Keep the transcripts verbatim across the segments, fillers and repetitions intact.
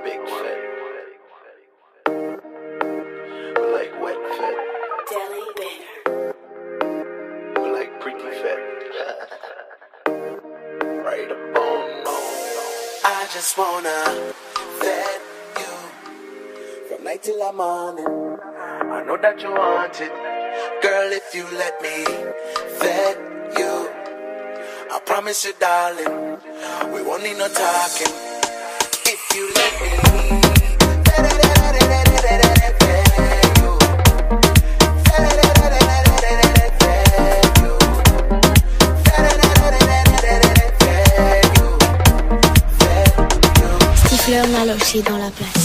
big fat. We like wet fat. Deli Banger. We like pretty fat. Right upon no. I just wanna fat you from night till the morning. I know that you want it, girl. If you let me fat you, I promise you, darling, we won't need no talking. If you let me fat you, Stifler Naloshi dans la place.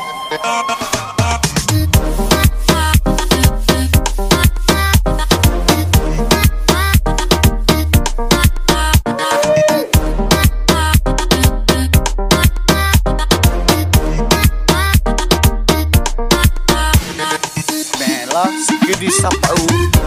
C'est que du sapao.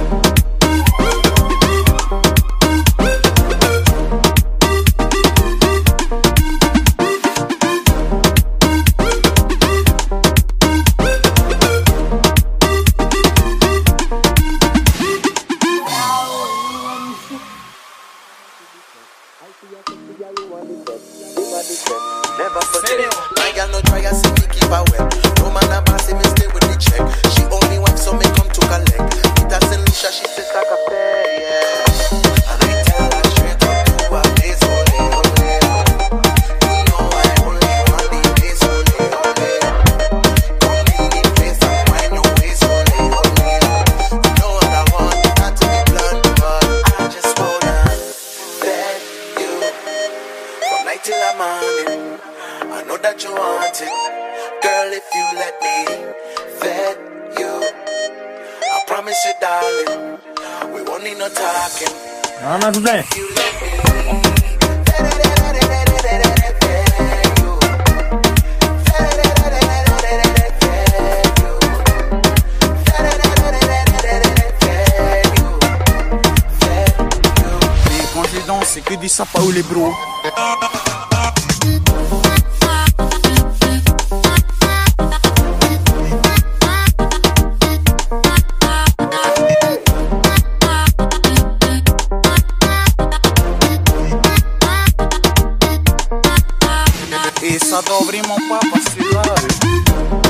Never forget it. My girl no try to see me keep her wet. No man a bossy me stay with the check. She only wants so me come to collect. It a Selisha, she says like a pay, yeah. And I tell her straight up to her face, ole, ole. You know I only want the face, ole, ole. Come in the place and find your waist, ole, ole. You know what I want, not to be blunt, but I just wanna fat you from night till the morning. I know that you want it, girl. If you let me fat you, I promise you, darling, we won't need no talking. No, no, today. If you let me fat you, fat you, fat you. Mais quand je danse, c'est que du sapao les bros. Et ça doit vraiment pas passer là.